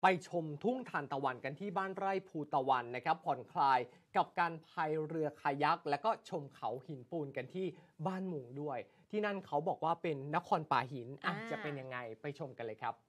ไปชมทุ่งทานตะวันกันที่บ้านไร่ภูตะวันนะครับผ่อนคลายกับการพายเรือคายักและก็ชมเขาหินปูนกันที่บ้านมุงด้วยที่นั่นเขาบอกว่าเป็นนครป่าหินจะเป็นยังไงไปชมกันเลยครับ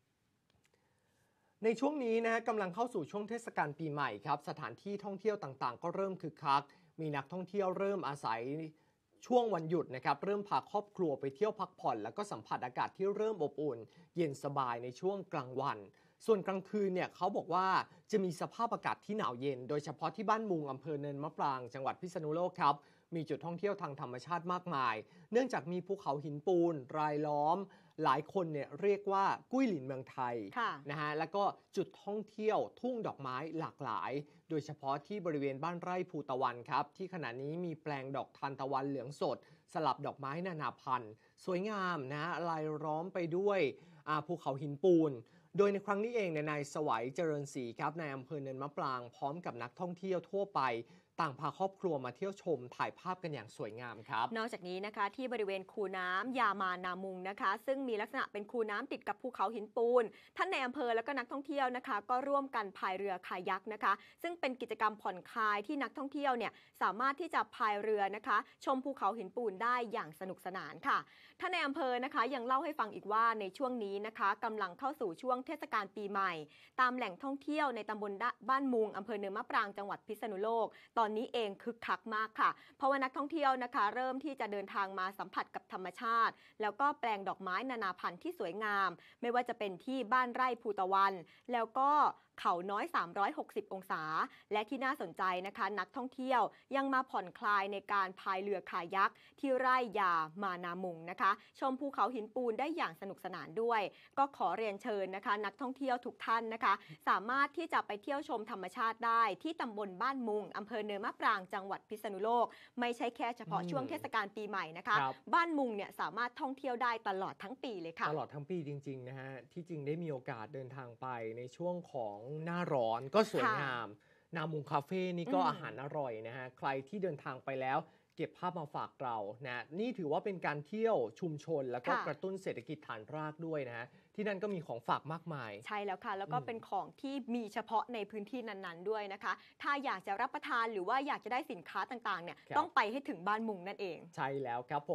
ในช่วงนี้นะกำลังเข้าสู่ช่วงเทศกาลปีใหม่ครับสถานที่ท่องเที่ยวต่างๆก็เริ่มคึกคักมีนักท่องเที่ยวเริ่มอาศัยช่วงวันหยุดนะครับเริ่มพาครอบครัวไปเที่ยวพักผ่อนแล้วก็สัมผัสอากาศที่เริ่มอบอุ่นเย็นสบายในช่วงกลางวันส่วนกลางคืนเนี่ยเขาบอกว่าจะมีสภาพอากาศที่หนาวเย็นโดยเฉพาะที่บ้านมุงอำเภอเนินมะปรางจังหวัดพิษณุโลกครับมีจุดท่องเที่ยวทางธรรมชาติมากมายเนื่องจากมีภูเขาหินปูนรายล้อมหลายคนเนี่ยเรียกว่ากุ้ยหลินเมืองไทยนะฮะแล้วก็จุดท่องเที่ยวทุ่งดอกไม้หลากหลายโดยเฉพาะที่บริเวณบ้านไร่ภูตะวันครับที่ขณะนี้มีแปลงดอกทานตะวันเหลืองสดสลับดอกไม้นานาพันธุ์สวยงามนะรายล้อมไปด้วยภูเขาหินปูนโดยในครั้งนี้เองนายสวัยเจริญศรีครับในอำเภอเนินมะปรางพร้อมกับนักท่องเที่ยวทั่วไปต่างพาครอบครัวมาเที่ยวชมถ่ายภาพกันอย่างสวยงามครับนอกจากนี้นะคะที่บริเวณคูน้ำยามานามุงนะคะซึ่งมีลักษณะเป็นคูน้ำติดกับภูเขาหินปูนท่านในอำเภอและก็นักท่องเที่ยวนะคะก็ร่วมกันพายเรือคายักนะคะซึ่งเป็นกิจกรรมผ่อนคลายที่นักท่องเที่ยวเนี่ยสามารถที่จะพายเรือนะคะชมภูเขาหินปูนได้อย่างสนุกสนานค่ะท่านในอำเภอนะคะยังเล่าให้ฟังอีกว่าในช่วงนี้นะคะกำลังเข้าสู่ช่วงเทศกาลปีใหม่ตามแหล่งท่องเที่ยวในตำบลบ้านมุงอำเภอเนินมะปรางจังหวัดพิษณุโลกตอนนี้เองคึกคักมากค่ะเพราะว่านักท่องเที่ยวนะคะเริ่มที่จะเดินทางมาสัมผัสกับธรรมชาติแล้วก็แปลงดอกไม้นานาพันธุ์ที่สวยงามไม่ว่าจะเป็นที่บ้านไร่ภูตะวันแล้วก็เขาน้อย360องศาและที่น่าสนใจนะคะนักท่องเที่ยวยังมาผ่อนคลายในการพายเรือคายักที่ไร่ยามานามุงนะคะชมภูเขาหินปูนได้อย่างสนุกสนานด้วยก็ขอเรียนเชิญนะคะนักท่องเที่ยวทุกท่านนะคะสามารถที่จะไปเที่ยวชมธรรมชาติได้ที่ตำบลบ้านมุงอำเภอเนินมะปรางจังหวัดพิษณุโลกไม่ใช่แค่เฉพาะช่วงเทศกาลปีใหม่นะคะบ้านมุงเนี่ยสามารถท่องเที่ยวได้ตลอดทั้งปีเลยค่ะตลอดทั้งปีจริงๆนะฮะที่จริงได้มีโอกาสเดินทางไปในช่วงของหน้าร้อนก็สวยงามนามุงคาเฟ่นี่ก็อาหารอร่อยนะฮะใครที่เดินทางไปแล้วเก็บภาพมาฝากเรานะนี่ถือว่าเป็นการเที่ยวชุมชนแล้วก็กระตุ้นเศรษฐกิจฐานรากด้วยนะฮะที่นั่นก็มีของฝากมากมายใช่แล้วค่ะแล้วก็เป็นของที่มีเฉพาะในพื้นที่นั้นๆด้วยนะคะถ้าอยากจะรับประทานหรือว่าอยากจะได้สินค้าต่างๆเนี่ยต้องไปให้ถึงบ้านมุงนั่นเองใช่แล้วครับผม